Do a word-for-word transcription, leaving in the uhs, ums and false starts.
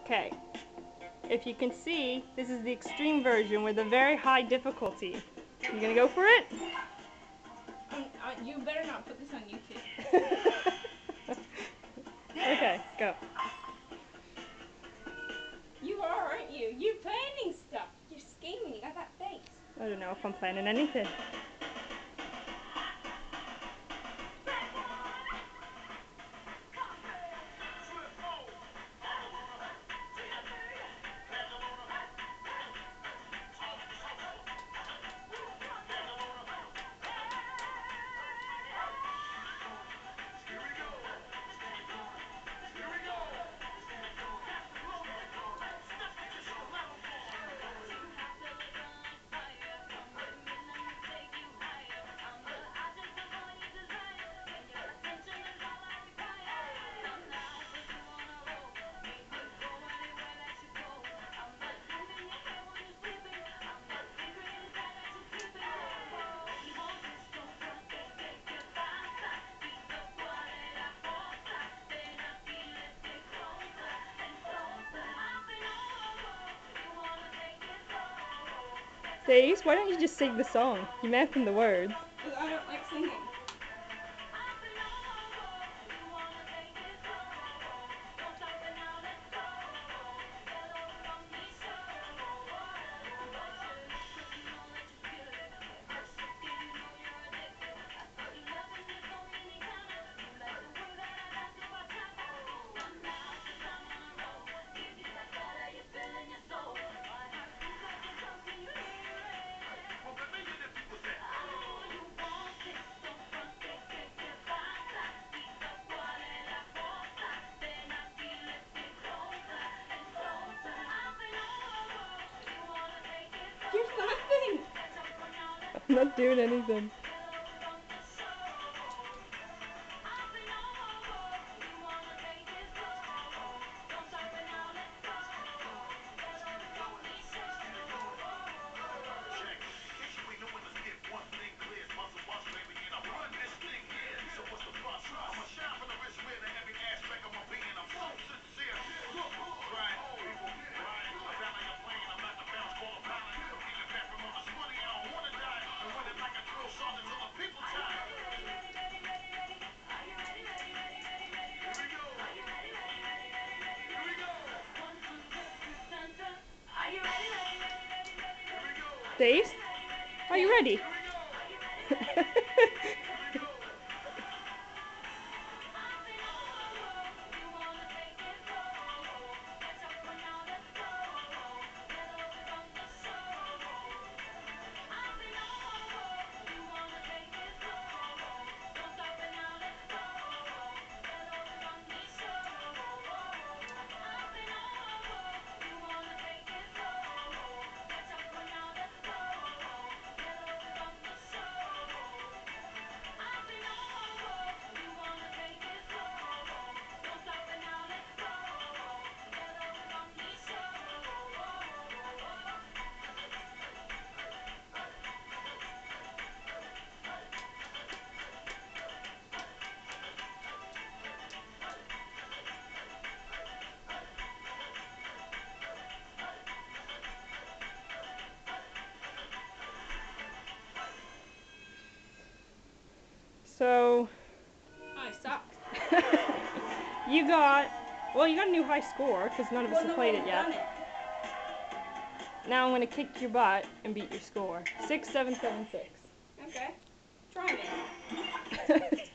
Okay, if you can see, this is the extreme version with a very high difficulty. You gonna go for it? Um, uh, you better not put this on YouTube. Okay, go. You are, aren't you? You're planning stuff. You're scheming. You got that face. I don't know if I'm planning anything. Daze, why don't you just sing the song? You're mouthing the words. Because I don't like singing. You're laughing. I'm not doing anything. Daze, are you ready? So, I suck. you got, well, you got a new high score because none of us Well, have played it nobody's yet. done it. Now I'm gonna kick your butt and beat your score. Six, seven, seven, six. Okay. Try me.